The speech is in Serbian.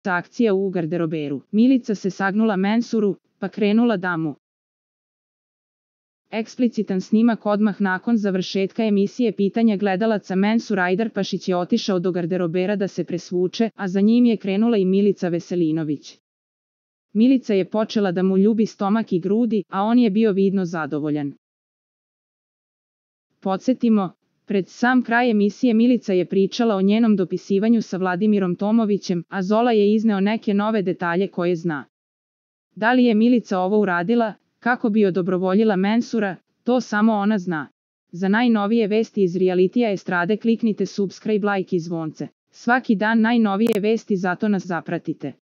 akcija u garderoberu. Milica se sagnula Mensuru, pa krenula da mu. Eksplicitan snimak odmah nakon završetka emisije pitanja gledalaca. Mensur Ajdarpašić je otišao do garderobera da se presvuče, a za njim je krenula i Milica Veselinović. Milica je počela da mu ljubi stomak i grudi, a on je bio vidno zadovoljan. Podsjetimo, pred sam kraj emisije Milica je pričala o njenom dopisivanju sa Vladimirom Tomovićem, a Zola je izneo neke nove detalje koje zna. Da li je Milica ovo uradila, kako bi odobrovoljila Mensura, to samo ona zna. Za najnovije vesti iz realitija estrade kliknite subscribe, like i zvonce. Svaki dan najnovije vesti, zato nas zapratite.